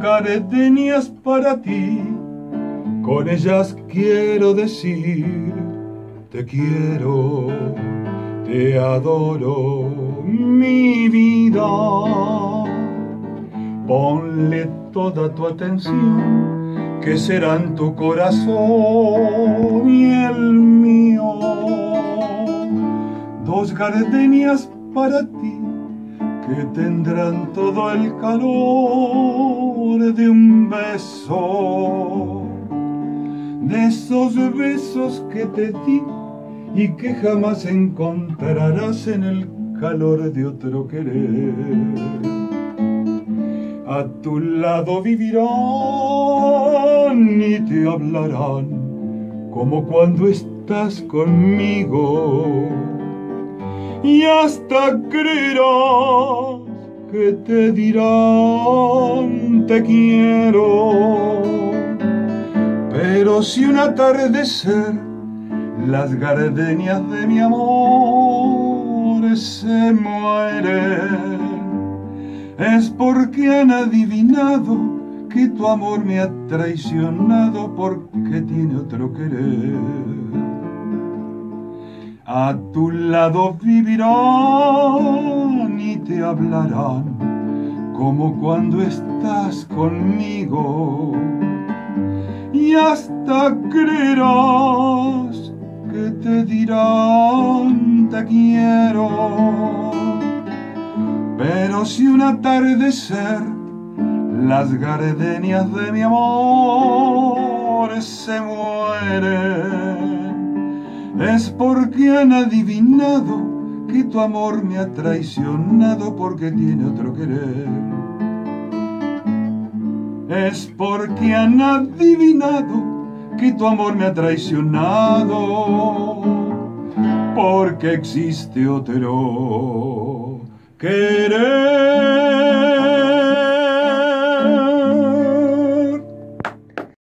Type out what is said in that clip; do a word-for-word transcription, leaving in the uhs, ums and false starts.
gardenias para ti, con ellas quiero decir te quiero, te adoro, mi vida. Ponle toda tu atención, que serán tu corazón y el mío. Dos gardenias para ti, que tendrán todo el calor de un beso, de esos besos que te di y que jamás encontrarás en el calor de otro querer. A tu lado vivirán y te hablarán como cuando estás conmigo, y hasta creerás que te dirán te quiero. Pero si un atardecer las gardenias de mi amor se mueren, es porque han adivinado que tu amor me ha traicionado, porque tiene otro querer. A tu lado vivirán y te hablarán como cuando estás conmigo, y hasta creerás que te dirán te quiero. Pero si un atardecer las gardenias de mi amor se mueren, es porque han adivinado que tu amor me ha traicionado, porque tiene otro querer. Es porque han adivinado que tu amor me ha traicionado, porque existe otro que